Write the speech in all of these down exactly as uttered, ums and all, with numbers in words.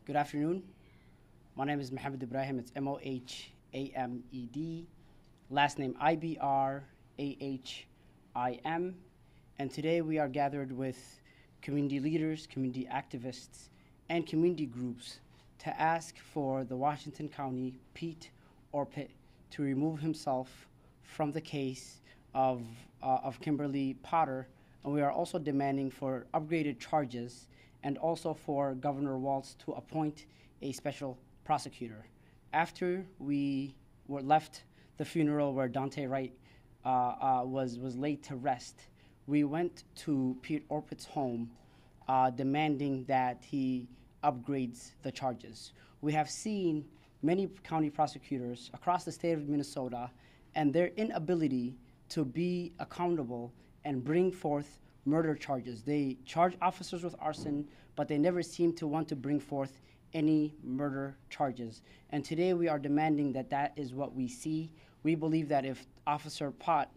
Good afternoon. My name is Mohamed Ibrahim. It's M O H A M E D. Last name I B R A H I M. And today we are gathered with community leaders, community activists, and community groups to ask for the Washington County Pete Orpit to remove himself from the case of, uh, of Kimberly Potter. And we are also demanding for upgraded charges and also for Governor Walz to appoint a special prosecutor. After we were left the funeral where Daunte Wright uh, uh, was, was laid to rest, we went to Pete Orpit's home uh, demanding that he upgrades the charges. We have seen many county prosecutors across the state of Minnesota and their inability to be accountable and bring forth murder charges. They charge officers with arson, but they never seem to want to bring forth any murder charges. And today we are demanding that that is what we see. We believe that if Officer Pot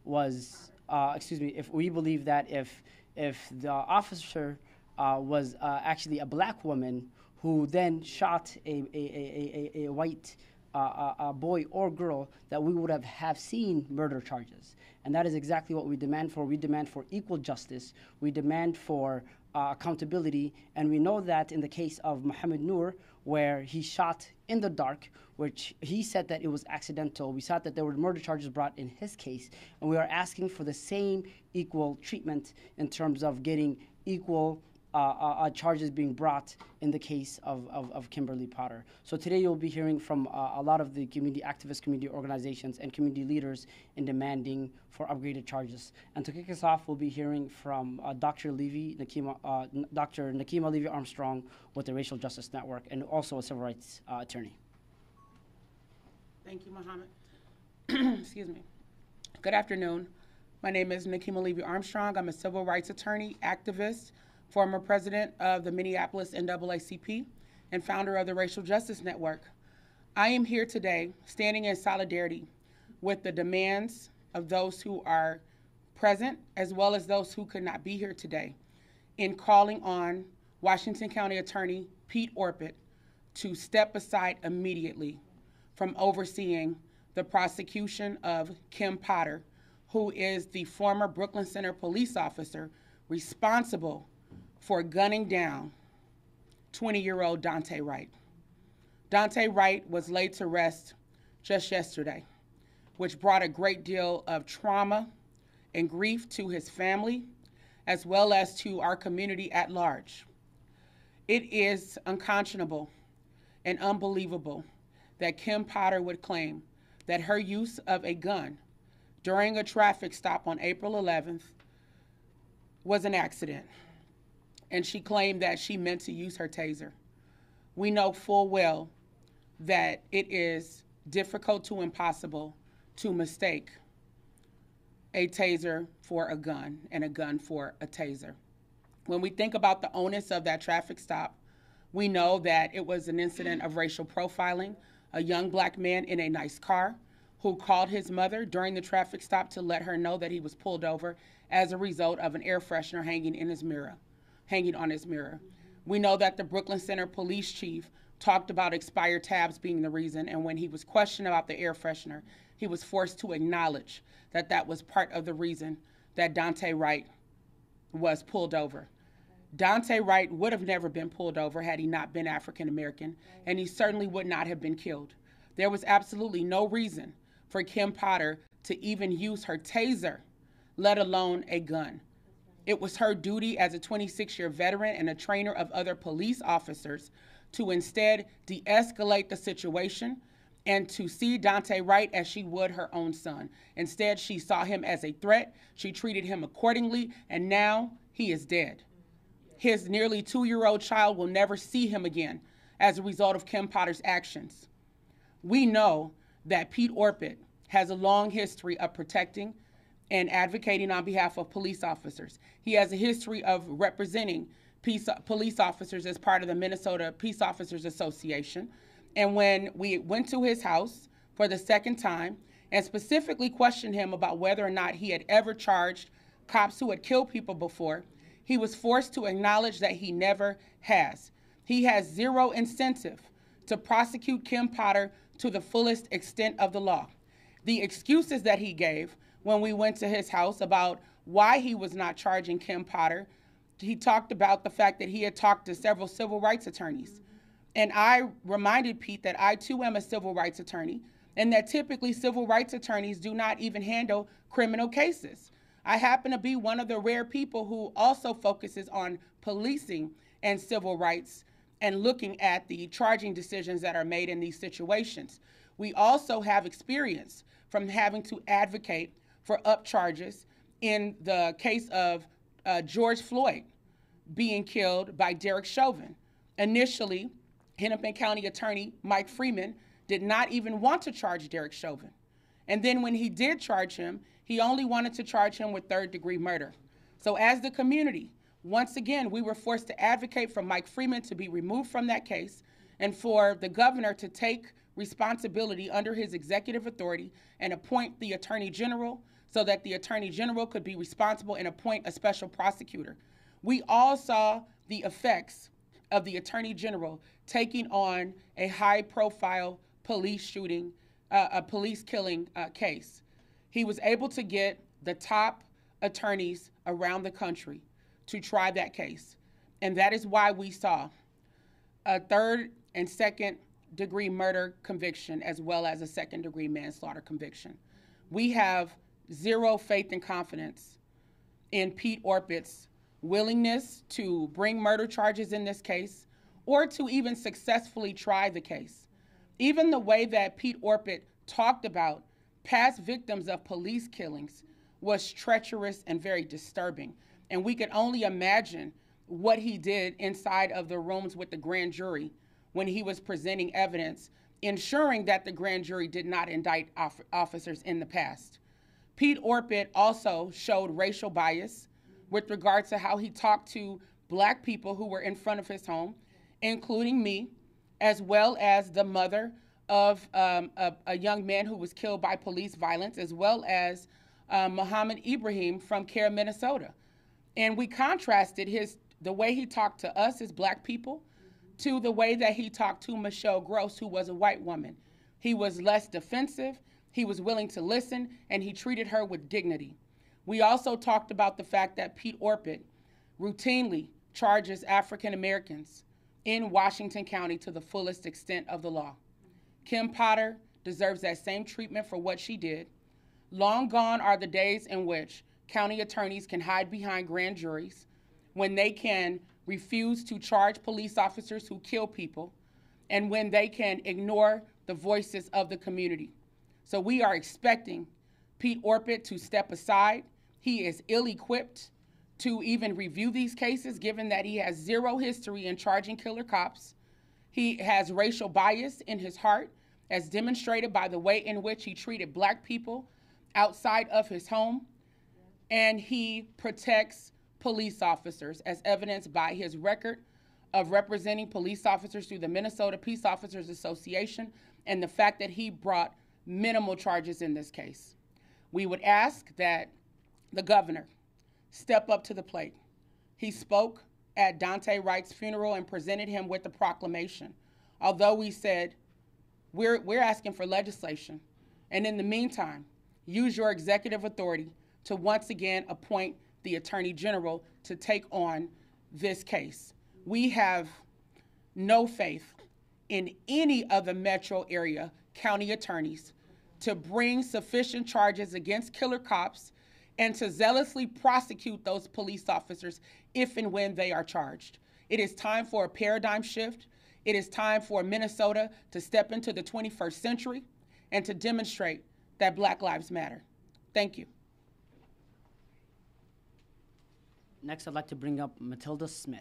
was, uh, excuse me, if we believe that if, if the officer uh, was uh, actually a black woman who then shot a, a, a, a, a white uh, a, a boy or girl, that we would have, have seen murder charges. And that is exactly what we demand for. We demand for equal justice. We demand for uh, accountability. And we know that in the case of Mohamed Noor, where he shot in the dark, which he said that it was accidental. We saw that there were murder charges brought in his case. And we are asking for the same equal treatment in terms of getting equal Uh, uh, uh, charges being brought in the case of, of, of Kimberly Potter. So today you'll be hearing from uh, a lot of the community activists, community organizations, and community leaders in demanding for upgraded charges. And to kick us off, we'll be hearing from uh, Doctor Levy, Nakima, uh, Doctor Nakima Levy Armstrong with the Racial Justice Network, and also a civil rights uh, attorney. Thank you, Mohammed. Excuse me. Good afternoon. My name is Nakima Levy Armstrong. I'm a civil rights attorney, activist, former president of the Minneapolis N double A C P, and founder of the Racial Justice Network. I am here today standing in solidarity with the demands of those who are present, as well as those who could not be here today, in calling on Washington County Attorney Pete Orpit to step aside immediately from overseeing the prosecution of Kim Potter, who is the former Brooklyn Center police officer responsible for gunning down twenty-year-old Daunte Wright. Daunte Wright was laid to rest just yesterday, which brought a great deal of trauma and grief to his family, as well as to our community at large. It is unconscionable and unbelievable that Kim Potter would claim that her use of a gun during a traffic stop on April eleventh was an accident, and she claimed that she meant to use her taser. We know full well that it is difficult to impossible to mistake a taser for a gun and a gun for a taser. When we think about the onus of that traffic stop, we know that it was an incident of racial profiling, a young black man in a nice car who called his mother during the traffic stop to let her know that he was pulled over as a result of an air freshener hanging in his mirror. hanging on his mirror. We know that the Brooklyn Center police chief talked about expired tabs being the reason, and when he was questioned about the air freshener, he was forced to acknowledge that that was part of the reason that Daunte Wright was pulled over. Daunte Wright would have never been pulled over had he not been African American, and he certainly would not have been killed. There was absolutely no reason for Kim Potter to even use her taser, let alone a gun. It was her duty as a twenty-six-year veteran and a trainer of other police officers to instead de-escalate the situation and to see Daunte Wright as she would her own son. Instead, she saw him as a threat, she treated him accordingly, and now he is dead. His nearly two-year-old child will never see him again as a result of Kim Potter's actions. We know that Pete Orpit has a long history of protecting and advocating on behalf of police officers. He has a history of representing peace, police officers as part of the Minnesota Peace Officers Association. And when we went to his house for the second time and specifically questioned him about whether or not he had ever charged cops who had killed people before, he was forced to acknowledge that he never has. He has zero incentive to prosecute Kim Potter to the fullest extent of the law. The excuses that he gave when we went to his house about why he was not charging Kim Potter, he talked about the fact that he had talked to several civil rights attorneys. And I reminded Pete that I too am a civil rights attorney, and that typically civil rights attorneys do not even handle criminal cases. I happen to be one of the rare people who also focuses on policing and civil rights and looking at the charging decisions that are made in these situations. We also have experience from having to advocate for upcharges in the case of uh, George Floyd being killed by Derek Chauvin. Initially, Hennepin County Attorney Mike Freeman did not even want to charge Derek Chauvin. And then when he did charge him, he only wanted to charge him with third-degree murder. So as the community, once again, we were forced to advocate for Mike Freeman to be removed from that case and for the governor to take responsibility under his executive authority and appoint the Attorney General so that the Attorney General could be responsible and appoint a special prosecutor. We all saw the effects of the Attorney General taking on a high-profile police shooting, uh, a police killing uh, case. He was able to get the top attorneys around the country to try that case. And that is why we saw a third and second degree murder conviction as well as a second degree manslaughter conviction. We have zero faith and confidence in Pete Orpit's willingness to bring murder charges in this case or to even successfully try the case. Even the way that Pete Orpit talked about past victims of police killings was treacherous and very disturbing. And we could only imagine what he did inside of the rooms with the grand jury when he was presenting evidence, ensuring that the grand jury did not indict off- officers in the past. Pete Orpit also showed racial bias with regard to how he talked to black people who were in front of his home, including me, as well as the mother of um, a, a young man who was killed by police violence, as well as um, Muhammad Ibrahim from C A I R, Minnesota. And we contrasted his the way he talked to us as black people to the way that he talked to Michelle Gross, who was a white woman. He was less defensive, he was willing to listen, and he treated her with dignity. We also talked about the fact that Pete Orpit routinely charges African Americans in Washington County to the fullest extent of the law. Kim Potter deserves that same treatment for what she did. Long gone are the days in which county attorneys can hide behind grand juries, when they can refuse to charge police officers who kill people, and when they can ignore the voices of the community. So we are expecting Pete Orpit to step aside. He is ill-equipped to even review these cases, given that he has zero history in charging killer cops. He has racial bias in his heart, as demonstrated by the way in which he treated black people outside of his home. And he protects police officers, as evidenced by his record of representing police officers through the Minnesota Peace Officers Association and the fact that he brought minimal charges in this case. We would ask that the governor step up to the plate. He spoke at Daunte Wright's funeral and presented him with a proclamation. Although we said, we're, we're asking for legislation, and in the meantime, use your executive authority to once again appoint the Attorney General to take on this case. We have no faith in any of the metro area county attorneys to bring sufficient charges against killer cops and to zealously prosecute those police officers if and when they are charged. It is time for a paradigm shift. It is time for Minnesota to step into the twenty-first century and to demonstrate that Black Lives Matter. Thank you. Next, I'd like to bring up Matilda Smith.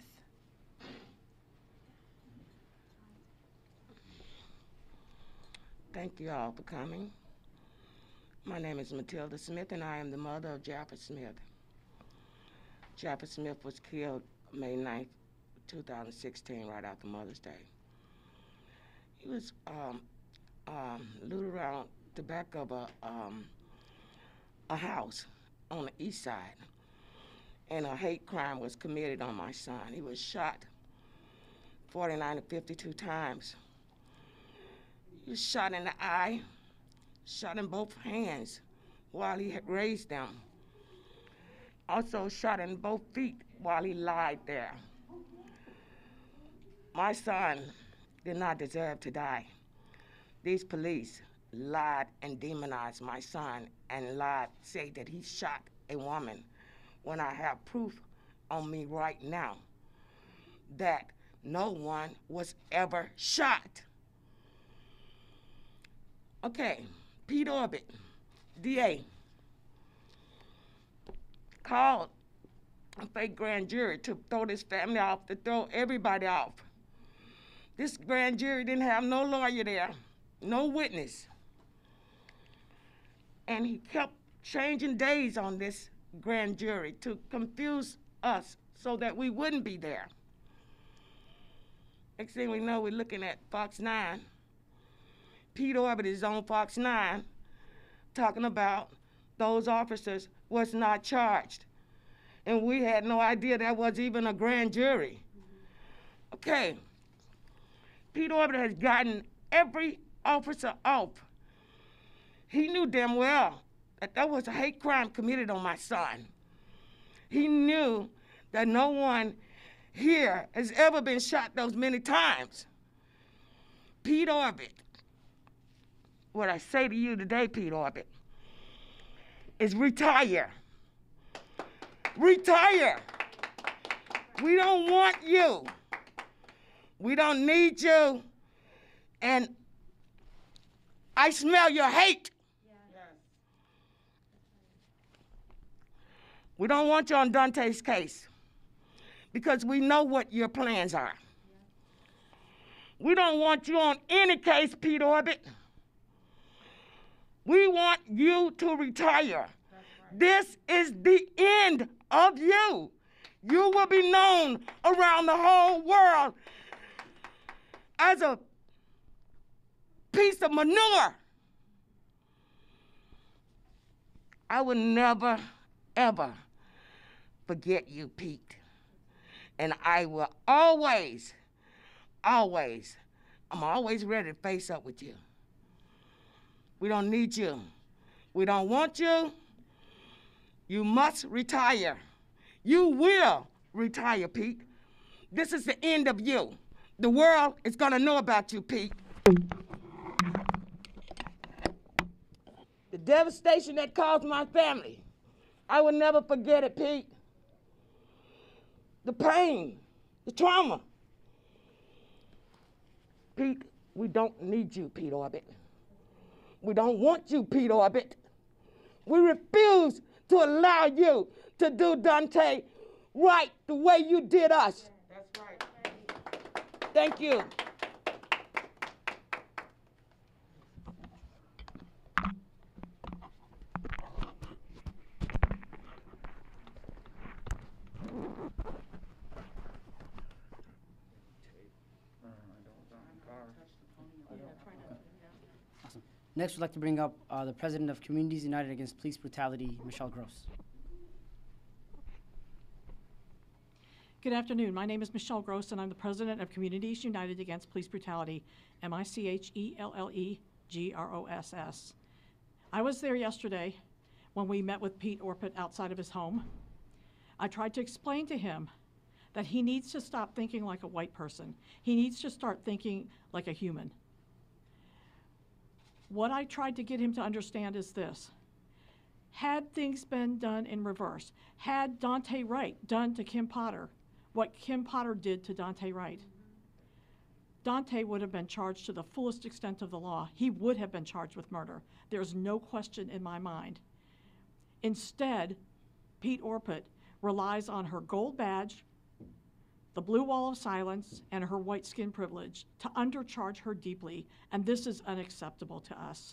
Thank you all for coming. My name is Matilda Smith, and I am the mother of Jaffa Smith. Jaffa Smith was killed May ninth, two thousand sixteen, right after Mother's Day. He was um, um, looted around the back of a, um, a house on the east side, and a hate crime was committed on my son. He was shot forty-nine to fifty-two times. He was shot in the eye, shot in both hands while he had raised them. Also shot in both feet while he lied there. My son did not deserve to die. These police lied and demonized my son and lied, say that he shot a woman when I have proof on me right now that no one was ever shot. Okay, Pete Orbit, D A, called a fake grand jury to throw this family off, to throw everybody off. This grand jury didn't have no lawyer there, no witness. And he kept changing days on this grand jury to confuse us so that we wouldn't be there. Next thing we know, we're looking at Fox nine. Pete Orbit is on Fox nine talking about those officers was not charged. And we had no idea that was even a grand jury. Okay, Pete Orbit has gotten every officer off. He knew damn well that that was a hate crime committed on my son. He knew that no one here has ever been shot those many times. Pete Orbit, what I say to you today, Pete Orbit, is retire. Retire. We don't want you. We don't need you. And I smell your hate. Yeah. We don't want you on Daunte's case because we know what your plans are. Yeah. We don't want you on any case, Pete Orbit. We want you to retire. Right. This is the end of you. You will be known around the whole world as a piece of manure. I will never, ever forget you, Pete. And I will always, always, I'm always ready to face up with you. We don't need you. We don't want you. You must retire. You will retire, Pete. This is the end of you. The world is gonna know about you, Pete. The devastation that caused my family, I will never forget it, Pete. The pain, the trauma. Pete, we don't need you, Pete Orbit. We don't want you, Pete Orbit. We refuse to allow you to do Daunte Wright the way you did us. That's right. Thank you. Awesome. Next, we'd like to bring up uh, the president of Communities United Against Police Brutality, Michelle Gross. Good afternoon. My name is Michelle Gross, and I'm the president of Communities United Against Police Brutality, M I C H E L L E G R O S S. I was there yesterday when we met with Pete Orbit outside of his home. I tried to explain to him that he needs to stop thinking like a white person. He needs to start thinking like a human. What I tried to get him to understand is this. Had things been done in reverse, had Daunte Wright done to Kim Potter what Kim Potter did to Daunte Wright, Daunte would have been charged to the fullest extent of the law. He would have been charged with murder. There's no question in my mind. Instead, Pete Orbit relies on her gold badge, the blue wall of silence, and her white skin privilege to undercharge her deeply, and this is unacceptable to us.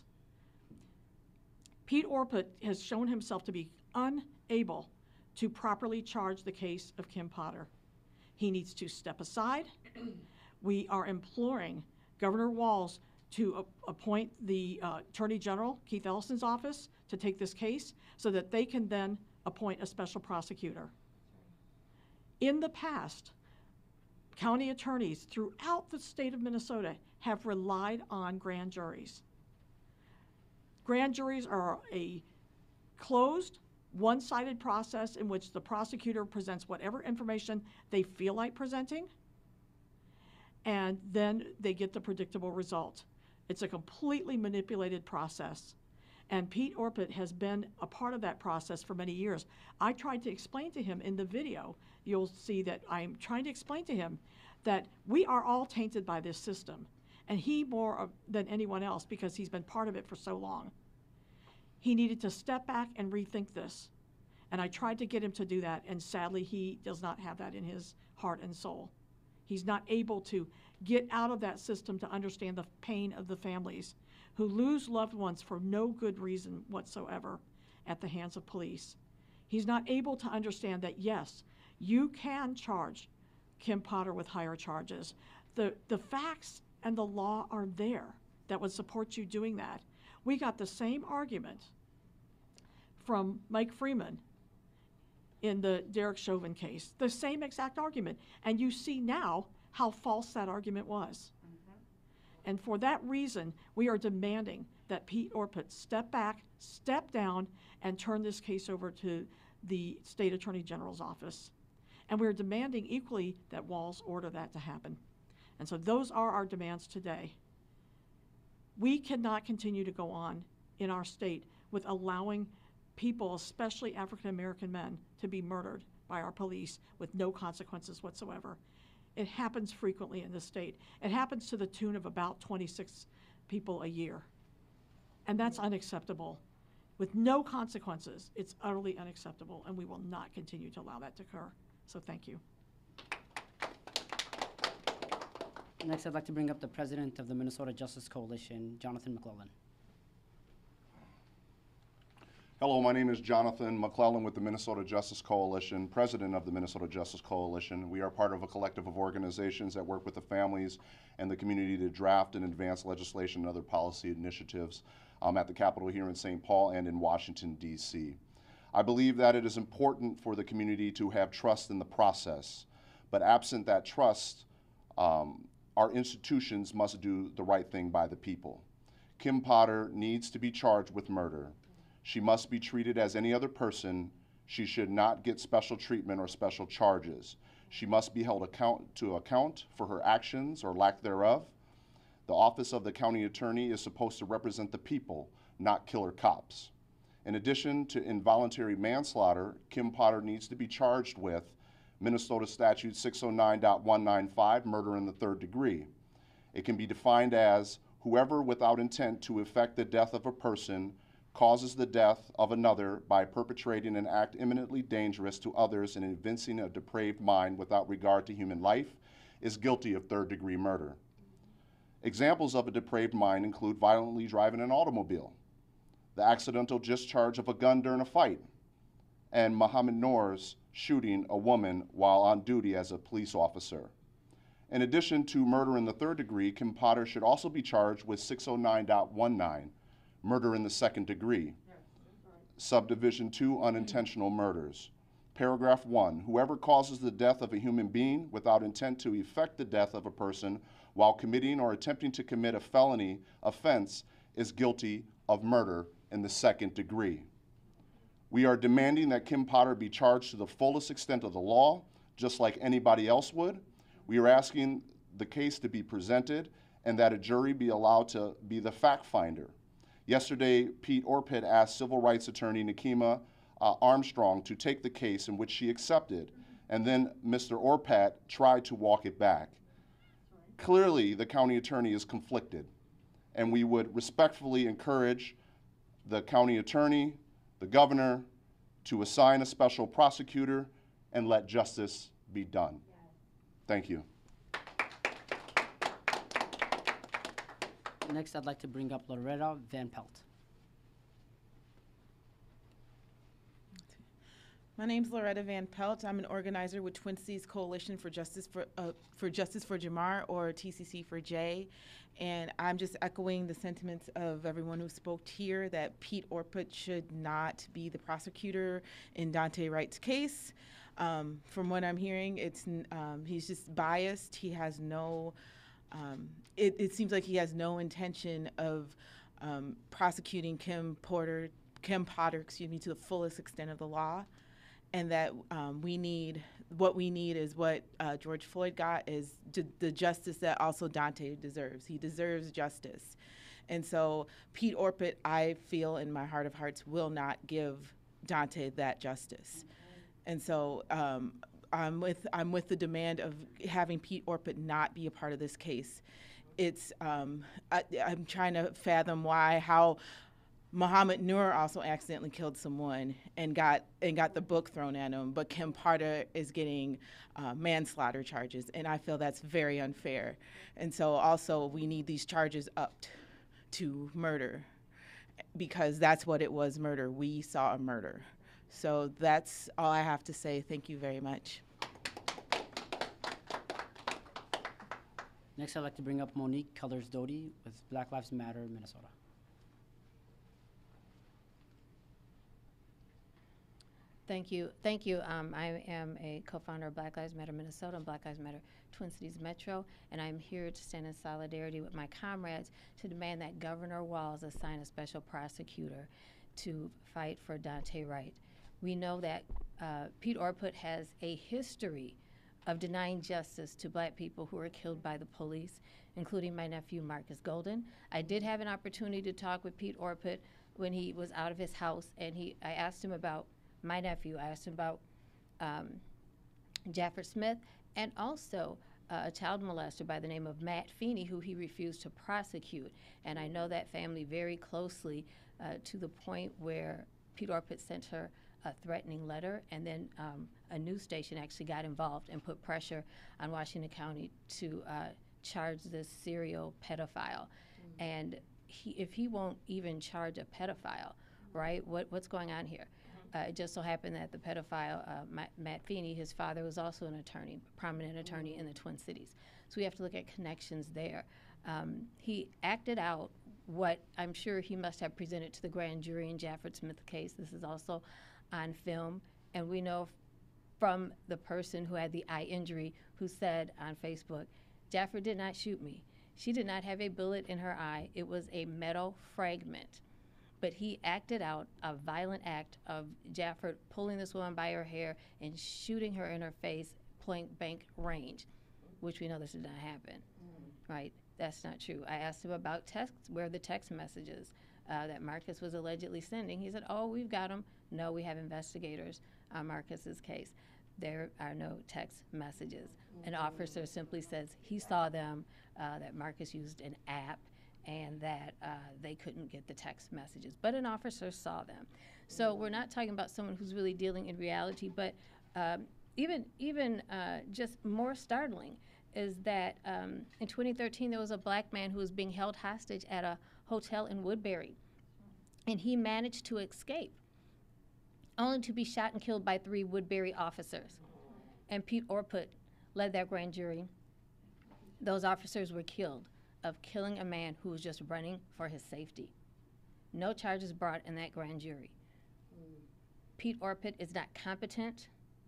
Pete Orbit has shown himself to be unable to properly charge the case of Kim Potter. He needs to step aside. We are imploring Governor Walz to uh, appoint the uh, Attorney General, Keith Ellison's office, to take this case so that they can then appoint a special prosecutor. In the past, county attorneys throughout the state of Minnesota have relied on grand juries. Grand juries are a closed, one-sided process in which the prosecutor presents whatever information they feel like presenting, and then they get the predictable result. It's a completely manipulated process. And Pete Orpett has been a part of that process for many years. I tried to explain to him in the video, you'll see that I'm trying to explain to him that we are all tainted by this system. And he more of, than anyone else, because he's been part of it for so long. He needed to step back and rethink this. And I tried to get him to do that, and sadly he does not have that in his heart and soul. He's not able to get out of that system to understand the pain of the families who lose loved ones for no good reason whatsoever at the hands of police. He's not able to understand that, yes, you can charge Kim Potter with higher charges. The, the facts and the law are there that would support you doing that. We got the same argument from Mike Freeman in the Derek Chauvin case, the same exact argument. And you see now how false that argument was. Mm-hmm. And for that reason, we are demanding that Pete Orpett step back, step down, and turn this case over to the State Attorney General's office. And we're demanding equally that Walz order that to happen. And so those are our demands today. We cannot continue to go on in our state with allowing people, especially African American men, to be murdered by our police with no consequences whatsoever. It happens frequently in this state. It happens to the tune of about twenty-six people a year. And that's unacceptable. With no consequences, it's utterly unacceptable, and we will not continue to allow that to occur. So thank you. Next, I'd like to bring up the president of the Minnesota Justice Coalition, Jonathan McClellan. Hello, my name is Jonathan McClellan with the Minnesota Justice Coalition, president of the Minnesota Justice Coalition. We are part of a collective of organizations that work with the families and the community to draft and advance legislation and other policy initiatives um, at the Capitol here in Saint Paul and in Washington, D C I believe that it is important for the community to have trust in the process, but absent that trust, um, our institutions must do the right thing by the people. Kim Potter needs to be charged with murder. She must be treated as any other person. She should not get special treatment or special charges. She must be held account to account for her actions or lack thereof. The office of the county attorney is supposed to represent the people, not killer cops. In addition to involuntary manslaughter, Kim Potter needs to be charged with Minnesota Statute six oh nine point one nine five, murder in the third degree. It can be defined as whoever without intent to effect the death of a person causes the death of another by perpetrating an act imminently dangerous to others and evincing a depraved mind without regard to human life is guilty of third degree murder. Examples of a depraved mind include violently driving an automobile, the accidental discharge of a gun during a fight, and Mohammed Noor's shooting a woman while on duty as a police officer. In addition to murder in the third degree, Kim Potter should also be charged with six oh nine point one nine, murder in the second degree. Subdivision two, unintentional murders. Paragraph one, whoever causes the death of a human being without intent to effect the death of a person while committing or attempting to commit a felony offense is guilty of murder in the second degree. We are demanding that Kim Potter be charged to the fullest extent of the law, just like anybody else would. We are asking the case to be presented and that a jury be allowed to be the fact finder. Yesterday, Pete Orpett asked civil rights attorney Nikema uh, Armstrong to take the case, in which she accepted, and then Mister Orpett tried to walk it back. Clearly, the county attorney is conflicted, and we would respectfully encourage the county attorney, the governor, to assign a special prosecutor and let justice be done. Thank you. Next, I'd like to bring up Loretta Van Pelt. My name's Loretta Van Pelt. I'm an organizer with Twin Cities Coalition for Justice for uh, for Justice for Jamar, or T C C for Jay, and I'm just echoing the sentiments of everyone who spoke here that Pete Orpett should not be the prosecutor in Daunte Wright's case. Um, from what I'm hearing, it's n- um, he's just biased. He has no. Um, it, it seems like he has no intention of um, prosecuting Kim Porter, Kim Potter, excuse me, to the fullest extent of the law, and that um, we need what we need is what uh, George Floyd got is d- the justice that also Daunte deserves. He deserves justice, and so Pete Orpett, I feel in my heart of hearts, will not give Daunte that justice, and so. Um, I'm with I'm with the demand of having Pete Orpett not be a part of this case. It's um, I, I'm trying to fathom why how Muhammad Nur also accidentally killed someone and got and got the book thrown at him, but Kim Potter is getting uh, manslaughter charges, and I feel that's very unfair. And so also we need these charges upped to murder because that's what it was, murder. We saw a murder. So that's all I have to say. Thank you very much. Next, I'd like to bring up Monique Cullers-Doty with Black Lives Matter, Minnesota. Thank you. Thank you. Um, I am a co-founder of Black Lives Matter Minnesota and Black Lives Matter Twin Cities Metro, and I'm here to stand in solidarity with my comrades to demand that Governor Walz assign a special prosecutor to fight for Daunte Wright. We know that uh, Pete Orpett has a history of denying justice to black people who are killed by the police, including my nephew Marcus Golden. I did have an opportunity to talk with Pete Orpett when he was out of his house, and he I asked him about my nephew. I asked him about um, Jafford Smith, and also uh, a child molester by the name of Matt Feeney, who he refused to prosecute. And I know that family very closely uh, to the point where Pete Orpett sent her a threatening letter, and then um, a news station actually got involved and put pressure on Washington County to uh, charge this serial pedophile. Mm-hmm. And he, if he won't even charge a pedophile, right, what, what's going on here? Uh, it just so happened that the pedophile, uh, Matt, Matt Feeney, his father was also an attorney, prominent attorney mm-hmm. in the Twin Cities. So we have to look at connections there. Um, he acted out what I'm sure he must have presented to the grand jury in Jafford Smith's case. This is also on film, and we know from the person who had the eye injury who said on Facebook, Jafford did not shoot me. She did not have a bullet in her eye. It was a metal fragment. But he acted out a violent act of Jafford pulling this woman by her hair and shooting her in her face, point blank range, which we know this did not happen, mm. right? That's not true. I asked him about texts, where are the text messages uh, that Marcus was allegedly sending. He said, oh, we've got them. No, we have investigators on Marcus's case. There are no text messages. Mm-hmm. An officer simply says he saw them, uh, that Marcus used an app, and that uh, they couldn't get the text messages. But an officer saw them. So we're not talking about someone who's really dealing in reality, but um, even, even uh, just more startling is that um, in twenty thirteen there was a black man who was being held hostage at a hotel in Woodbury, and he managed to escape, only to be shot and killed by three Woodbury officers. And Pete Orpett led that grand jury. Those officers were killed of killing a man who was just running for his safety. No charges brought in that grand jury. Mm. Pete Orpett is not competent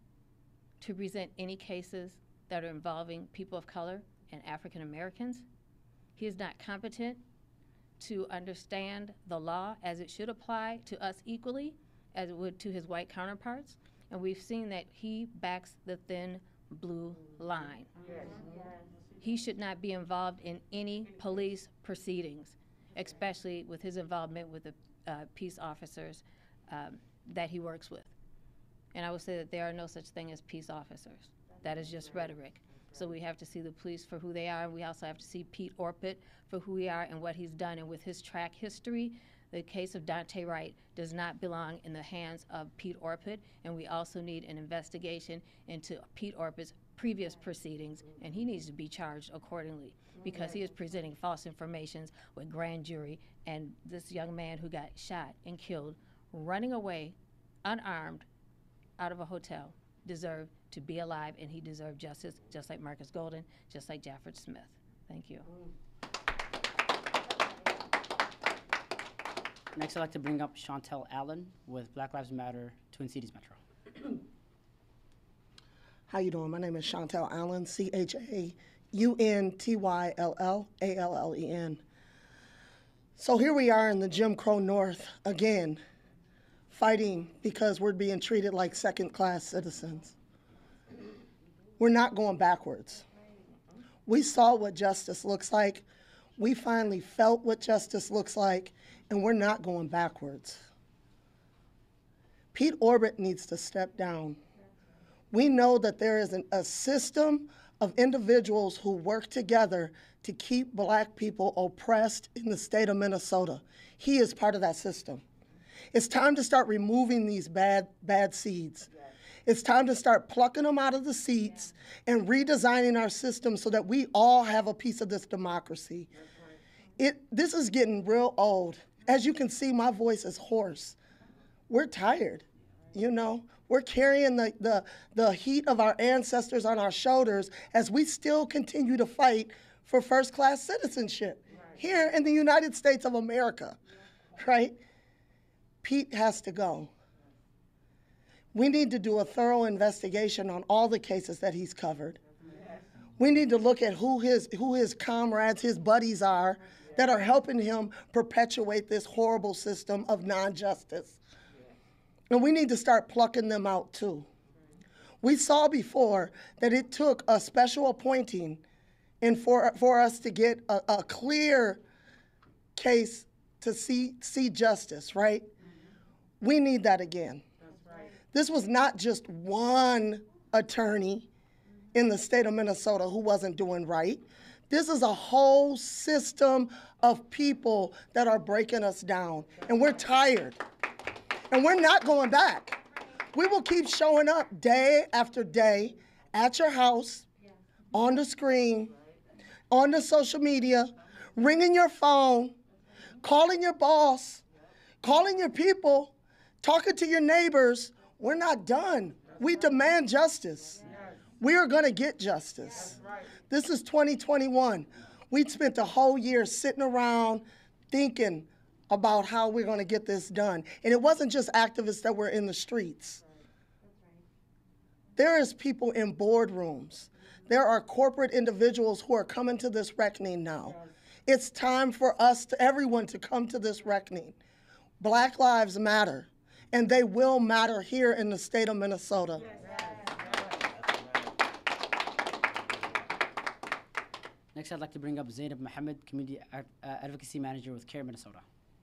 to present any cases that are involving people of color and African Americans. He is not competent to understand the law as it should apply to us equally as it would to his white counterparts. And we've seen that he backs the thin blue line. Yes. He should not be involved in any police proceedings, especially with his involvement with the uh, peace officers um, that he works with. And I would say that there are no such thing as peace officers. That is just rhetoric. So we have to see the police for who they are. We also have to see Pete Orpett for who he are and what he's done. And with his track history, the case of Daunte Wright does not belong in the hands of Pete Orpett. And we also need an investigation into Pete Orpett's previous proceedings, and he needs to be charged accordingly because he is presenting false information with grand jury, and this young man who got shot and killed running away unarmed out of a hotel deserved to be alive, and he deserved justice just like Marcus Golden, just like Jafford Smith. Thank you. Next, I'd like to bring up Chantel Allen with Black Lives Matter Twin Cities Metro. How you doing? My name is Chantel Allen, C H A U N T Y L L A L L E N. So here we are in the Jim Crow North again, fighting because we're being treated like second-class citizens. We're not going backwards. We saw what justice looks like. We finally felt what justice looks like, and we're not going backwards. Pete Orbit needs to step down. We know that there is an, a system of individuals who work together to keep black people oppressed in the state of Minnesota. He is part of that system. It's time to start removing these bad, bad seeds. It's time to start plucking them out of the seats and redesigning our system so that we all have a piece of this democracy. It, this is getting real old. As you can see, my voice is hoarse. We're tired, you know? We're carrying the, the, the heat of our ancestors on our shoulders as we still continue to fight for first-class citizenship here in the United States of America, right? Pete has to go. We need to do a thorough investigation on all the cases that he's covered. We need to look at who his, who his comrades, his buddies are that are helping him perpetuate this horrible system of non-justice. And we need to start plucking them out too. We saw before that it took a special appointing and for, for us to get a, a clear case to see, see justice, right? We need that again. This was not just one attorney in the state of Minnesota who wasn't doing right. This is a whole system of people that are breaking us down, and we're tired. And we're not going back. We will keep showing up day after day at your house, on the screen, on the social media, ringing your phone, calling your boss, calling your people, talking to your neighbors. We're not done. We demand justice. We are going to get justice. This is twenty twenty-one. We spent a whole year sitting around thinking about how we're going to get this done. And it wasn't just activists that were in the streets. There is people in boardrooms. There are corporate individuals who are coming to this reckoning now. It's time for us, to, everyone, to come to this reckoning. Black lives matter, and they will matter here in the state of Minnesota. Next, I'd like to bring up Zainab Mohammed, Community Ad uh, Advocacy Manager with CAIR Minnesota.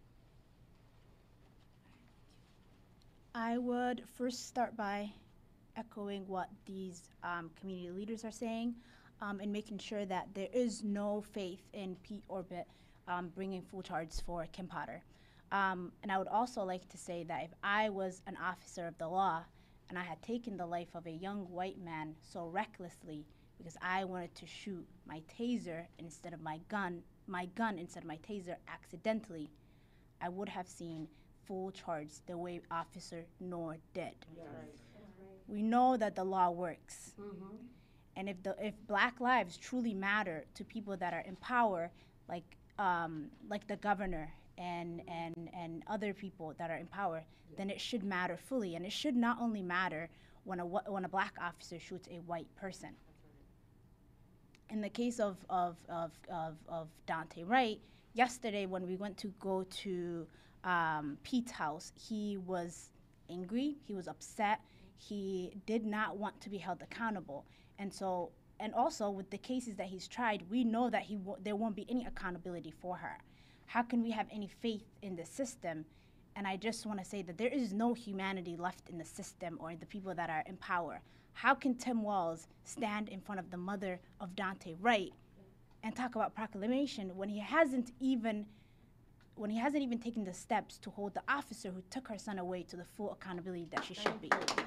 I would first start by echoing what these um, community leaders are saying um, and making sure that there is no faith in Pete Orbit um, bringing full charges for Kim Potter. Um, and I would also like to say that if I was an officer of the law and I had taken the life of a young white man so recklessly because I wanted to shoot my taser instead of my gun, my gun instead of my taser accidentally, I would have seen full charge the way Officer Noor did. Yes. We know that the law works. Mm-hmm. And if the if black lives truly matter to people that are in power, like um, like the governor and and and other people that are in power, yeah. then it should matter fully. And it should not only matter when a when a black officer shoots a white person. In the case of of of of, of Daunte Wright, yesterday when we went to go to Um, Pete's house, he was angry, he was upset, he did not want to be held accountable. And so, and also with the cases that he's tried, we know that he w there won't be any accountability for her. How can we have any faith in the system? And I just want to say that there is no humanity left in the system or in the people that are in power. How can Tim Walz stand in front of the mother of Daunte Wright and talk about proclamation when he hasn't even when he hasn't even taken the steps to hold the officer who took her son away to the full accountability that she should be.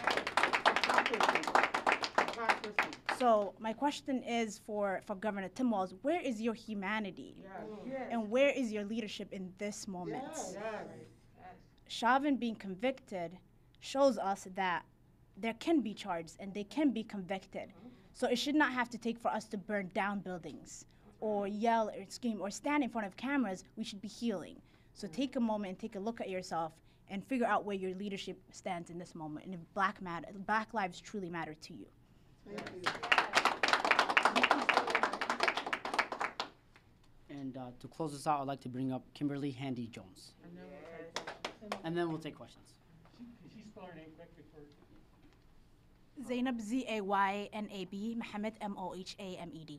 So my question is for, for Governor Tim Walz, where is your humanity? Yes. And where is your leadership in this moment? Yes. Chauvin being convicted shows us that there can be charges and they can be convicted. So it should not have to take for us to burn down buildings or yell or scream or stand in front of cameras. We should be healing. So take a moment and take a look at yourself and figure out where your leadership stands in this moment and if black, matter, black lives truly matter to you. And uh, to close this out, I'd like to bring up Kimberly Handy Jones. And then we'll take questions. She's spelling her name quick before. Zainab, Z A Y N A B, Mohammed, M O H A M E D.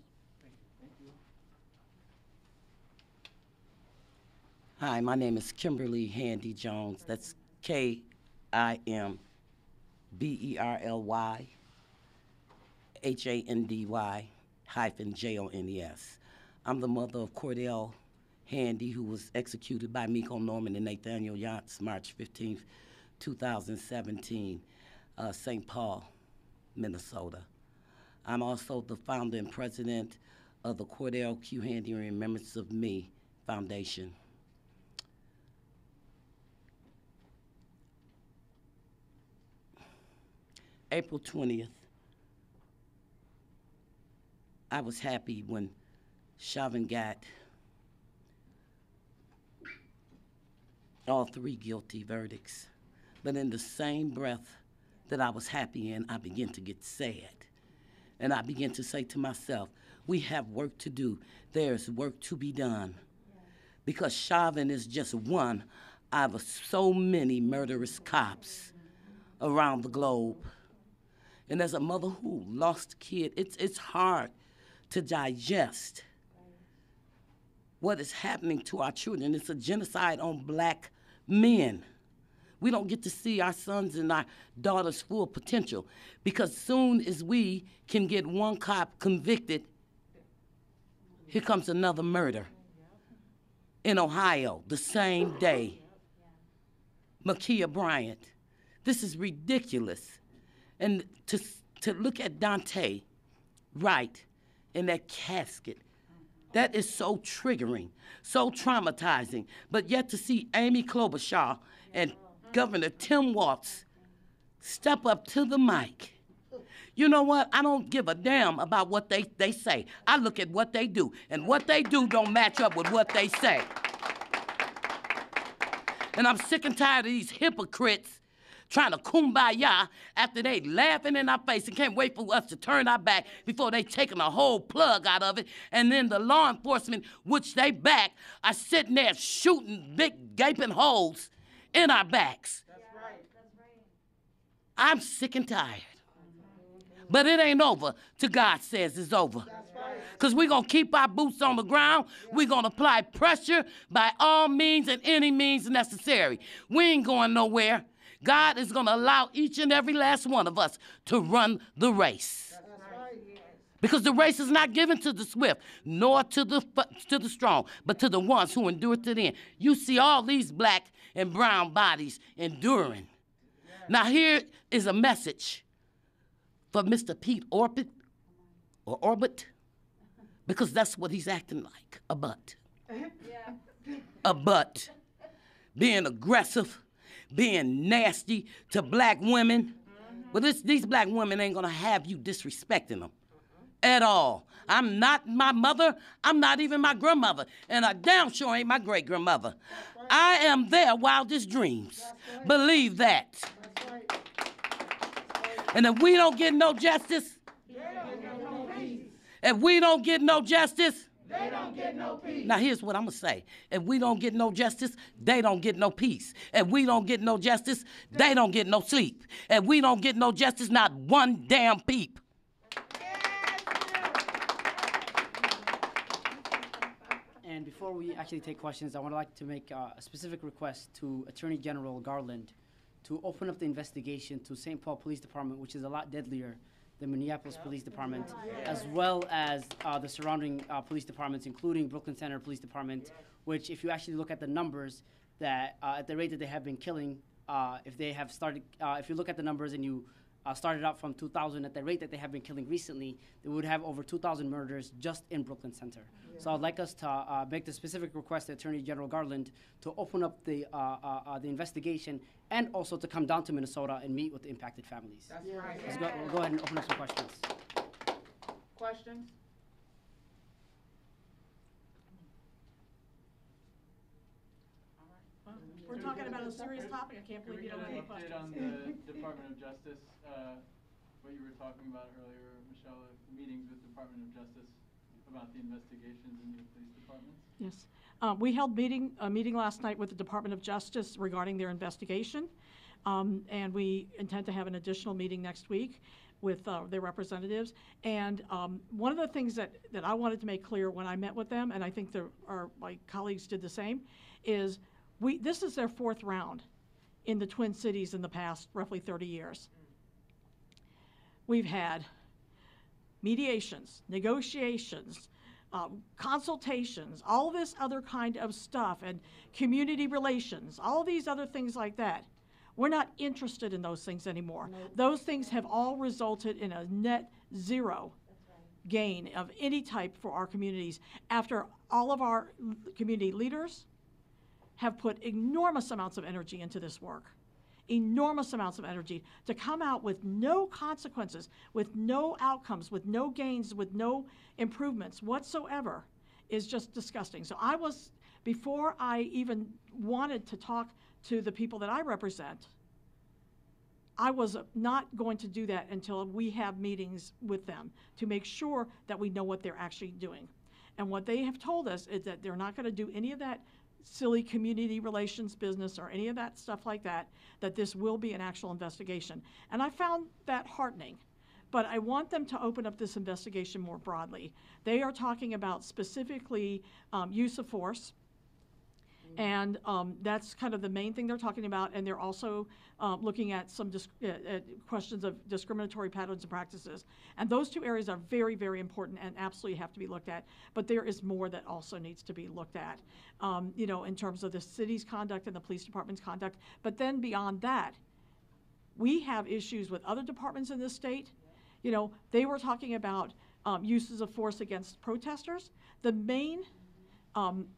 Hi, my name is Kimberly Handy Jones. That's K I M B E R L Y H A N D Y hyphen J O N E S. I'm the mother of Cordell Handy, who was executed by Miko Norman and Nathaniel Yance, March fifteenth, two thousand seventeen, uh, Saint Paul, Minnesota. I'm also the founder and president of the Cordell Q Handy in Remembrance of Me Foundation. April twentieth, I was happy when Chauvin got all three guilty verdicts. But in the same breath that I was happy in, I began to get sad. And I began to say to myself, we have work to do. There's work to be done. Because Chauvin is just one out of so many murderous cops around the globe. And as a mother who lost a kid, it's, it's hard to digest what is happening to our children. It's a genocide on black men. We don't get to see our sons and our daughters' full potential, because soon as we can get one cop convicted, here comes another murder. In Ohio, the same day. Ma'Khia Bryant. This is ridiculous. And to, to look at Daunte Wright in that casket, that is so triggering, so traumatizing. But yet to see Amy Klobuchar and Governor Tim Walz step up to the mic. You know what? I don't give a damn about what they, they say. I look at what they do, and what they do don't match up with what they say. And I'm sick and tired of these hypocrites trying to kumbaya after they laughing in our face and can't wait for us to turn our back before they taking a whole plug out of it. And then the law enforcement, which they back, are sitting there shooting big gaping holes in our backs. That's right. That's right. I'm sick and tired. But it ain't over till God says it's over. Because we're going to keep our boots on the ground. We're going to apply pressure by all means and any means necessary. We ain't going nowhere. God is going to allow each and every last one of us to run the race. That's right. Because the race is not given to the swift, nor to the, to the strong, but to the ones who endure to the end. You see all these black and brown bodies enduring. Yeah. Now here is a message for Mister Pete Orbit, or Orbit, because that's what he's acting like, a butt. Yeah. A butt. Being aggressive, being nasty to black women. Mm-hmm. Well, this, these black women ain't gonna have you disrespecting them at all. I'm not my mother, I'm not even my grandmother, and I damn sure ain't my great-grandmother. Right. I am their wildest dreams. Right. Believe that. That's right. That's right. And if we don't get no justice, they don't get no peace. If we don't get no justice, they don't get no peace. Now here's what I'm gonna say. If we don't get no justice, they don't get no peace. If we don't get no justice, they don't get no sleep. If we don't get no justice, not one damn peep. And before we actually take questions, I would like to make uh, a specific request to Attorney General Garland to open up the investigation to Saint Paul Police Department, which is a lot deadlier than Minneapolis Police Department, as well as uh, the surrounding uh, police departments, including Brooklyn Center Police Department, which if you actually look at the numbers, that uh, at the rate that they have been killing, uh, if they have started, uh, if you look at the numbers and you uh, started out from two thousand, at the rate that they have been killing recently, they would have over two thousand murders just in Brooklyn Center. Yeah. So I'd like us to uh, make the specific request to Attorney General Garland to open up the, uh, uh, uh, the investigation, and also to come down to Minnesota and meet with the impacted families. That's right. Let's go, we'll go ahead and open up some questions. Questions? We're talking about a serious topic. I can't believe you don't have any questions. Can we get an update on the Department of Justice uh, what you were talking about earlier, Michelle, meetings with Department of Justice about the investigations in your police departments? Yes. Uh, we held meeting, a meeting last night with the Department of Justice regarding their investigation. Um, and we intend to have an additional meeting next week with uh, their representatives. And um, one of the things that, that I wanted to make clear when I met with them, and I think the, our, my colleagues did the same, is we, this is their fourth round in the Twin Cities in the past roughly thirty years. We've had mediations, negotiations, um, consultations, all this other kind of stuff, and community relations, all these other things like that. We're not interested in those things anymore. Nope. Those things have all resulted in a net zero gain of any type for our communities after all of our community leaders have put enormous amounts of energy into this work. Enormous amounts of energy to come out with no consequences, with no outcomes, with no gains, with no improvements whatsoever is just disgusting. So I was, before I even wanted to talk to the people that I represent, I was not going to do that until we have meetings with them to make sure that we know what they're actually doing. And what they have told us is that they're not going to do any of that silly community relations business or any of that stuff like that, that this will be an actual investigation. And I found that heartening. But I want them to open up this investigation more broadly. They are talking about specifically um, use of force, and um, that's kind of the main thing they're talking about. And they're also uh, looking at some disc uh, uh, questions of discriminatory patterns and practices. And those two areas are very, very important and absolutely have to be looked at. But there is more that also needs to be looked at, um, you know, in terms of the city's conduct and the police department's conduct. But then beyond that, we have issues with other departments in this state. You know, they were talking about um, uses of force against protesters. The main um,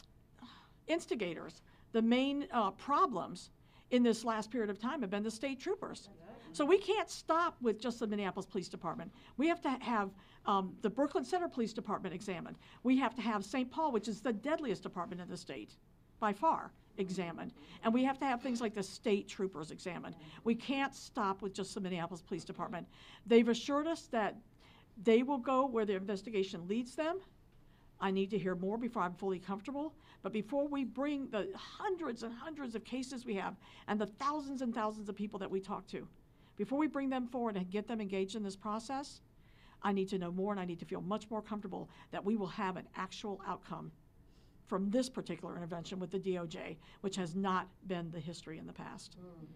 instigators, the main uh, problems in this last period of time have been the state troopers. So we can't stop with just the Minneapolis Police Department. We have to have um, the Brooklyn Center Police Department examined. We have to have Saint Paul, which is the deadliest department in the state, by far, examined. And we have to have things like the state troopers examined. We can't stop with just the Minneapolis Police Department. They've assured us that they will go where their investigation leads them. I need to hear more before I'm fully comfortable. But before we bring the hundreds and hundreds of cases we have and the thousands and thousands of people that we talk to, before we bring them forward and get them engaged in this process, I need to know more, and I need to feel much more comfortable that we will have an actual outcome from this particular intervention with the D O J, which has not been the history in the past.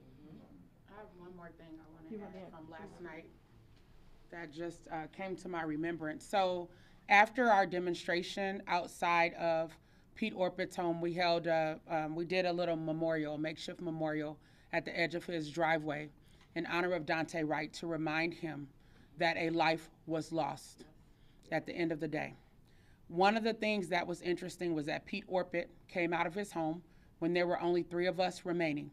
I have one more thing I want to add from last night that just uh, came to my remembrance. So after our demonstration outside of Pete Orpit's home, we held a, um, we did a little memorial, a makeshift memorial at the edge of his driveway in honor of Daunte Wright to remind him that a life was lost at the end of the day. One of the things that was interesting was that Pete Orpit came out of his home when there were only three of us remaining.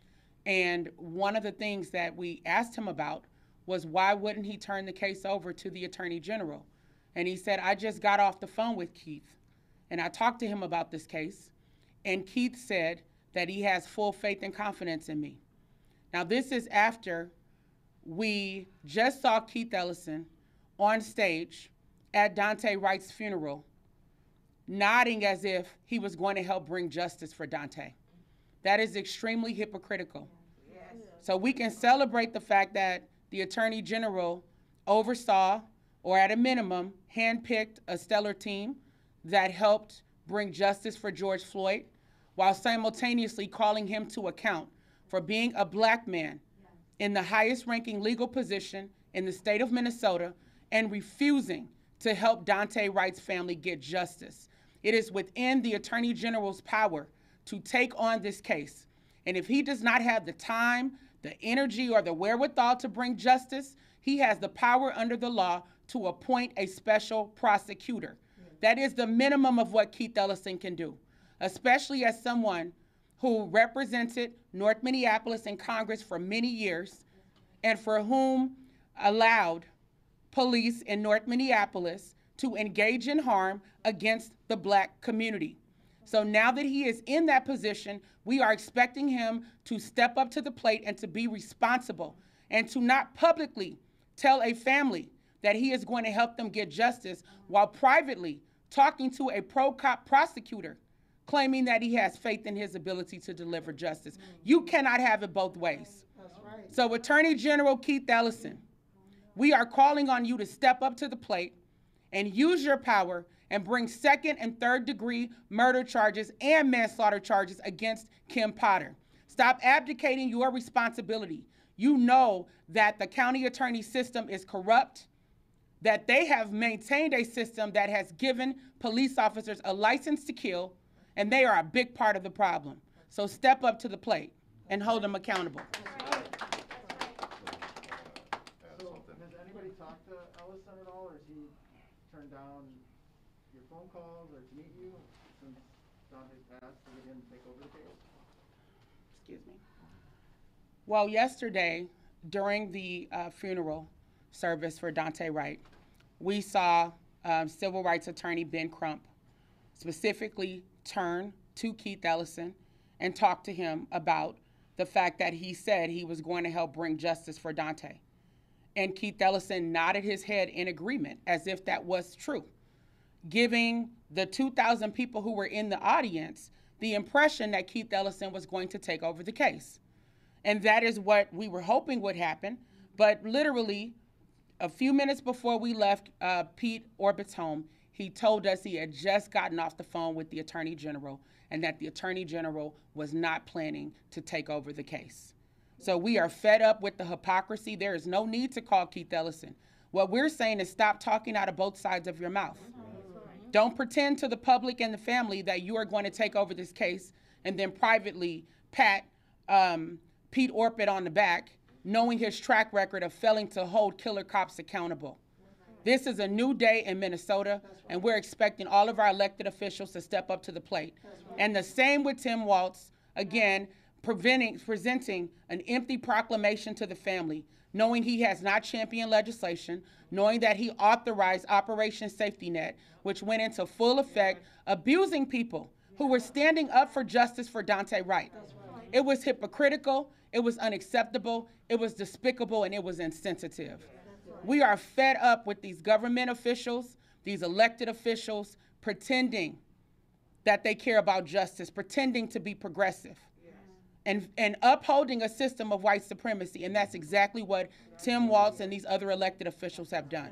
And one of the things that we asked him about was why wouldn't he turn the case over to the Attorney General? And he said, I just got off the phone with Keith, and I talked to him about this case, and Keith said that he has full faith and confidence in me. Now, this is after we just saw Keith Ellison on stage at Daunte Wright's funeral, nodding as if he was going to help bring justice for Daunte. That is extremely hypocritical. Yes. So we can celebrate the fact that the Attorney General oversaw, or at a minimum, handpicked a stellar team that helped bring justice for George Floyd, while simultaneously calling him to account for being a black man in the highest ranking legal position in the state of Minnesota and refusing to help Daunte Wright's family get justice. It is within the Attorney General's power to take on this case. And if he does not have the time, the energy, or the wherewithal to bring justice, he has the power under the law to appoint a special prosecutor. That is the minimum of what Keith Ellison can do, especially as someone who represented North Minneapolis in Congress for many years and for whom allowed police in North Minneapolis to engage in harm against the black community. So now that he is in that position, we are expecting him to step up to the plate and to be responsible and to not publicly tell a family that he is going to help them get justice while privately talking to a pro-cop prosecutor claiming that he has faith in his ability to deliver justice. You cannot have it both ways. So Attorney General Keith Ellison, we are calling on you to step up to the plate and use your power and bring second and third degree murder charges and manslaughter charges against Kim Potter. Stop abdicating your responsibility. You know that the county attorney system is corrupt, that they have maintained a system that has given police officers a license to kill, and they are a big part of the problem. So step up to the plate and hold them accountable. Has anybody talked to Ellison at all, or has he turned down your phone calls or to meet you since Daunte's passed to get him to take over the case? Excuse me. Well, yesterday, during the uh, funeral service for Daunte Wright, we saw um, civil rights attorney Ben Crump specifically turn to Keith Ellison and talk to him about the fact that he said he was going to help bring justice for Daunte. And Keith Ellison nodded his head in agreement as if that was true, giving the two thousand people who were in the audience the impression that Keith Ellison was going to take over the case. And that is what we were hoping would happen. But literally, a few minutes before we left uh, Pete Orbit's home, he told us he had just gotten off the phone with the Attorney General and that the Attorney General was not planning to take over the case. So we are fed up with the hypocrisy. There is no need to call Keith Ellison. What we're saying is stop talking out of both sides of your mouth. Don't pretend to the public and the family that you are going to take over this case and then privately pat um, Pete Orbit on the back, knowing his track record of failing to hold killer cops accountable. This is a new day in Minnesota, and we're expecting all of our elected officials to step up to the plate. And the same with Tim Walz, again, preventing, presenting an empty proclamation to the family, knowing he has not championed legislation, knowing that he authorized Operation Safety Net, which went into full effect, abusing people who were standing up for justice for Daunte Wright. It was hypocritical, it was unacceptable, it was despicable, and it was insensitive. We are fed up with these government officials, these elected officials, pretending that they care about justice, pretending to be progressive, and, and upholding a system of white supremacy. And that's exactly what Tim Walz and these other elected officials have done.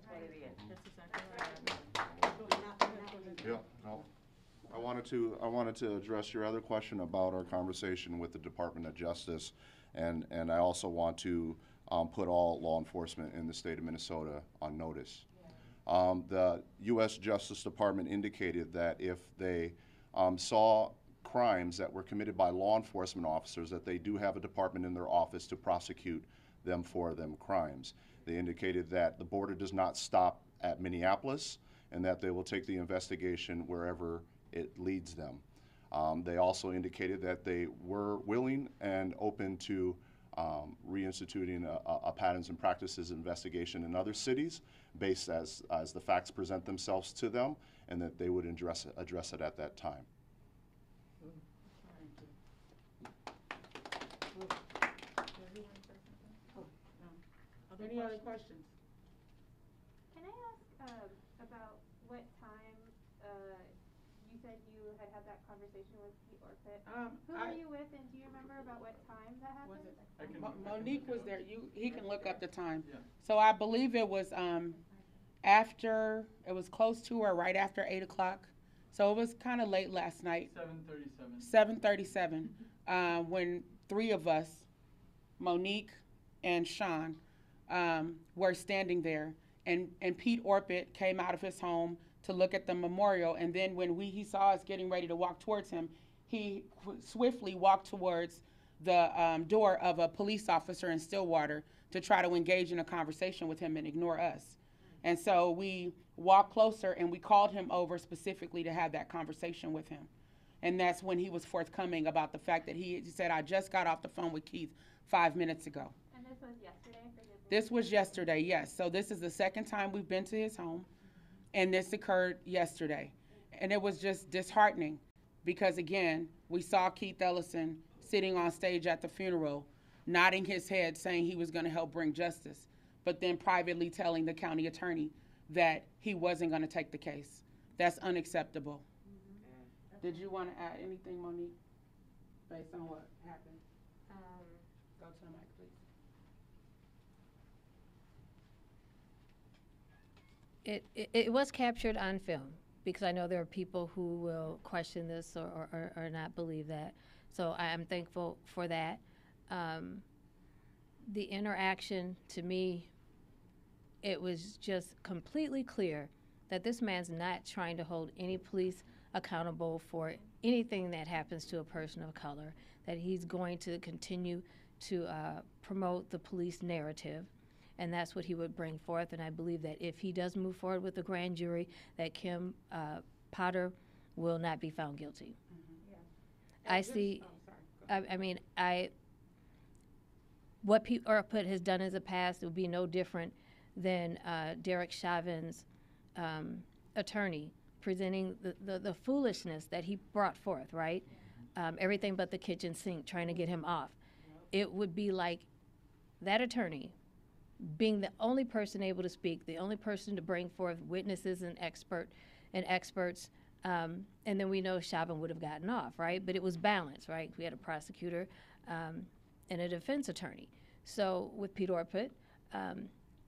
Yeah, no. I wanted to I wanted to address your other question about our conversation with the Department of Justice, and and I also want to um, put all law enforcement in the state of Minnesota on notice. Um, the U S Justice Department indicated that if they um, saw crimes that were committed by law enforcement officers, that they do have a department in their office to prosecute them for them crimes. They indicated that the border does not stop at Minneapolis, and that they will take the investigation wherever it leads them. Um, they also indicated that they were willing and open to um, reinstituting a, a patterns and practices investigation in other cities based as, as the facts present themselves to them, and that they would address it, address it at that time. Any other questions? Can I ask um, about what time uh, you said you had had that conversation with Pete Orbit? Um, Who I, were you with, and do you remember about what time that happened? I can- Mo- Monique was there. You, he can look up the time. Yeah. So I believe it was um, after, it was close to or right after eight o'clock. So it was kind of late last night. seven thirty-seven. seven thirty-seven, uh, when three of us, Monique and Sean, um, were standing there, and, and Pete Orbit came out of his home to look at the memorial, and then when we, he saw us getting ready to walk towards him, he qu- swiftly walked towards the um, door of a police officer in Stillwater to try to engage in a conversation with him and ignore us. And so we walked closer and we called him over specifically to have that conversation with him. And that's when he was forthcoming about the fact that he, he said, I just got off the phone with Keith five minutes ago. And this was yesterday? Forgive me. This was yesterday, yes. So this is the second time we've been to his home, and this occurred yesterday. And it was just disheartening because, again, we saw Keith Ellison sitting on stage at the funeral, nodding his head, saying he was going to help bring justice. but then privately telling the county attorney that he wasn't going to take the case. That's unacceptable. Mm-hmm. Did you want to add anything, Monique, based on what happened? Um, Go to the mic, please. It, it, it was captured on film, because I know there are people who will question this or, or, or not believe that. So I am thankful for that. Um, the interaction, to me, it was just completely clear that this man's not trying to hold any police accountable for anything that happens to a person of color, that he's going to continue to uh, promote the police narrative. And that's what he would bring forth. And I believe that if he does move forward with the grand jury, that Kim uh, Potter will not be found guilty. Mm-hmm. Yeah. I see, oh, I, I mean, I, what Pete Orput has done in the past would be no different than uh, Derek Chauvin's um, attorney presenting the, the, the foolishness that he brought forth, right? Um, everything but the kitchen sink, trying to get him off. It would be like that attorney being the only person able to speak, the only person to bring forth witnesses and expert and experts, um, and then we know Chauvin would have gotten off, right? But it was balanced, right? We had a prosecutor um, and a defense attorney. So with Pete Orput, um,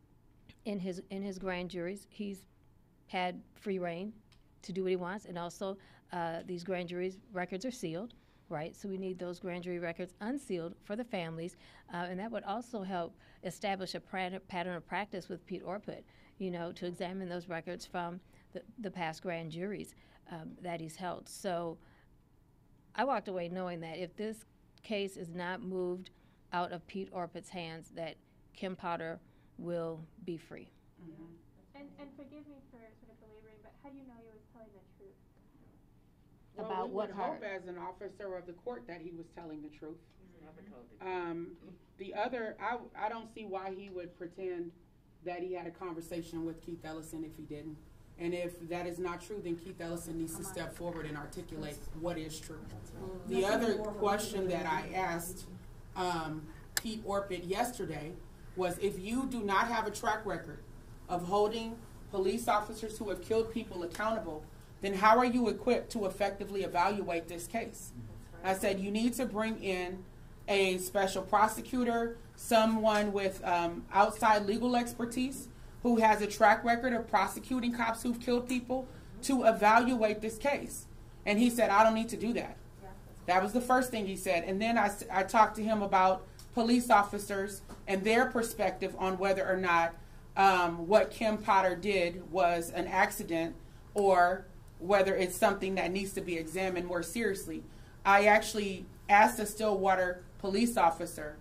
in his in his grand juries, he's had free reign to do what he wants, and also uh, these grand juries records are sealed, right? So we need those grand jury records unsealed for the families, uh, and that would also help establish a pattern of practice with Pete Orput, you know, to examine those records from the, the past grand juries um, that he's held. So I walked away knowing that if this case is not moved out of Pete Orput's hands, that Kim Potter will be free. Mm-hmm. And, and forgive me for sort of belaboring, but how do you know he was telling the truth? Well, About we what would part? hope as an officer of the court that he was telling the truth. Um, the other, I, I don't see why he would pretend that he had a conversation with Keith Ellison if he didn't. And if that is not true, then Keith Ellison needs to step forward and articulate what is true. The other question that I asked um, Pete Orput yesterday was, if you do not have a track record of holding police officers who have killed people accountable, then how are you equipped to effectively evaluate this case? I said, you need to bring in a special prosecutor, someone with um, outside legal expertise who has a track record of prosecuting cops who've killed people to evaluate this case. And he said, I don't need to do that. That was the first thing he said. And then I, I talked to him about police officers and their perspective on whether or not um, what Kim Potter did was an accident or whether it's something that needs to be examined more seriously. I actually asked a Stillwater police officer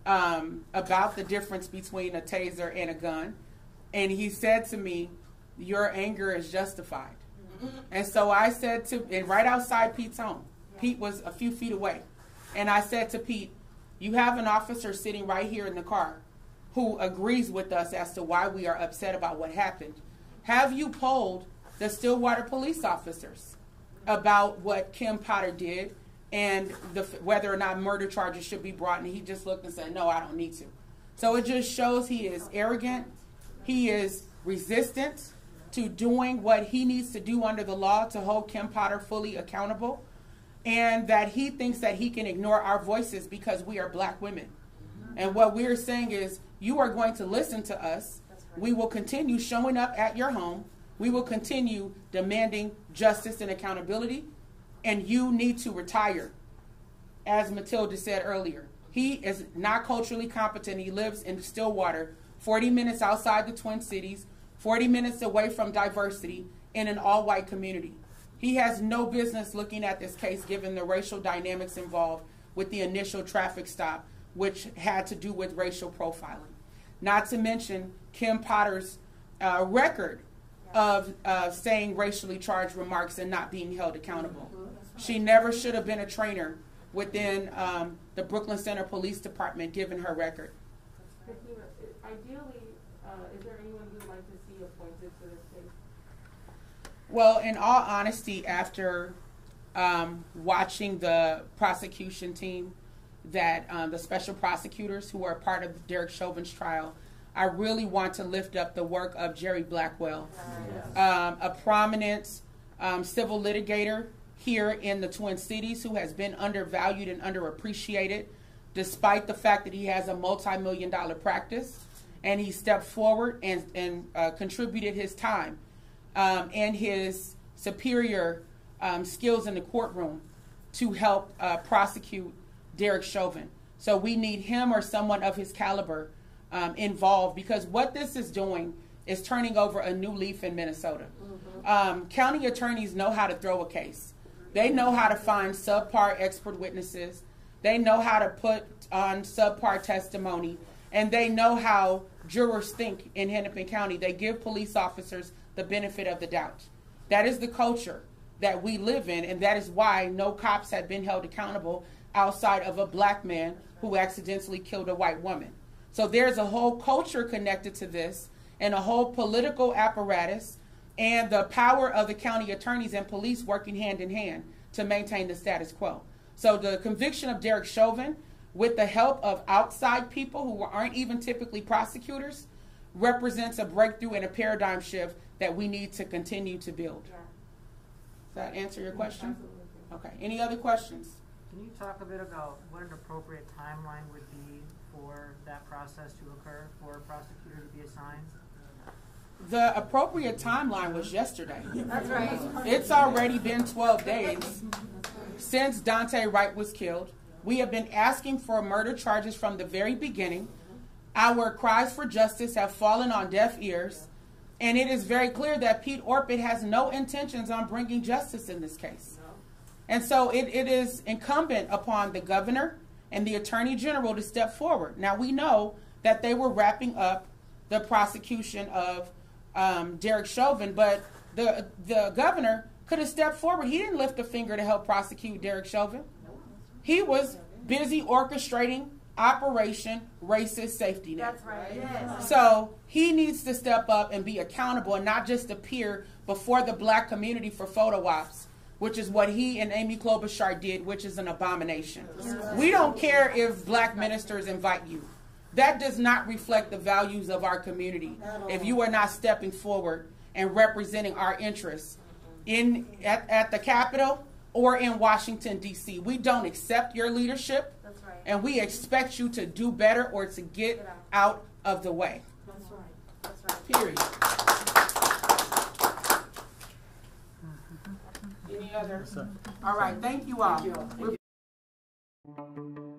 um, about the difference between a taser and a gun, and he said to me, your anger is justified. Mm-hmm. And so I said to, and right outside Pete's home, yeah. Pete was a few feet away, and I said to Pete, you have an officer sitting right here in the car who agrees with us as to why we are upset about what happened. Have you polled the Stillwater police officers about what Kim Potter did and the, whether or not murder charges should be brought? And he just looked and said, no, I don't need to. So it just shows he is arrogant. He is resistant to doing what he needs to do under the law to hold Kim Potter fully accountable, and that he thinks that he can ignore our voices because we are black women. And what we're saying is, you are going to listen to us. We will continue showing up at your home. We will continue demanding justice and accountability, and you need to retire. As Matilda said earlier, he is not culturally competent. He lives in Stillwater, forty minutes outside the Twin Cities, forty minutes away from diversity in an all-white community. He has no business looking at this case given the racial dynamics involved with the initial traffic stop, which had to do with racial profiling. Not to mention Kim Potter's uh, record of uh, saying racially charged remarks and not being held accountable. She never should have been a trainer within um, the Brooklyn Center Police Department, given her record. Ideally, uh, is there anyone you would like to see appointed to this case? Well, in all honesty, after um, watching the prosecution team, that um, the special prosecutors who are part of Derek Chauvin's trial, I really want to lift up the work of Jerry Blackwell, um, a prominent um, civil litigator here in the Twin Cities who has been undervalued and underappreciated, despite the fact that he has a multi-million dollar practice. And he stepped forward and, and uh, contributed his time um, and his superior um, skills in the courtroom to help uh, prosecute Derek Chauvin. So we need him or someone of his caliber um, involved, because what this is doing is turning over a new leaf in Minnesota. Mm-hmm. um, county attorneys know how to throw a case. They know how to find subpar expert witnesses. They know how to put on subpar testimony. And they know how jurors think in Hennepin County. They give police officers the benefit of the doubt. That is the culture that we live in, and that is why no cops have been held accountable outside of a black man who accidentally killed a white woman. So there's a whole culture connected to this, and a whole political apparatus, and the power of the county attorneys and police working hand in hand to maintain the status quo. So the conviction of Derek Chauvin, with the help of outside people who aren't even typically prosecutors, represents a breakthrough and a paradigm shift that we need to continue to build. Yeah. Does that answer your question? Absolutely. Okay. Any other questions? Can you talk a bit about what an appropriate timeline would be for that process to occur, for a prosecutor to be assigned? The appropriate timeline was yesterday. That's right. It's already been twelve days since Daunte Wright was killed. We have been asking for murder charges from the very beginning. Our cries for justice have fallen on deaf ears, and it is very clear that Pete Orpett has no intentions on bringing justice in this case. And so it, it is incumbent upon the governor and the attorney general to step forward. Now, we know that they were wrapping up the prosecution of um, Derek Chauvin, but the, the governor could have stepped forward. He didn't lift a finger to help prosecute Derek Chauvin. He was busy orchestrating Operation Racist Safety Net. That's right. Yes. So he needs to step up and be accountable and not just appear before the black community for photo ops, which is what he and Amy Klobuchar did, which is an abomination. We don't care if black ministers invite you. That does not reflect the values of our community if you are not stepping forward and representing our interests in at, at the Capitol or in Washington, D C We don't accept your leadership. That's right. And we expect you to do better or to get, get out. out of the way. That's right. That's right. Period. Any other? Yes, all right. Thank you all. Thank you.